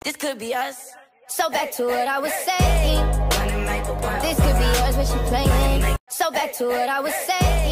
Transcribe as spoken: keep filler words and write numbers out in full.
This could be us. So back to what I was saying. This could be us when she playing. So back to what I was saying.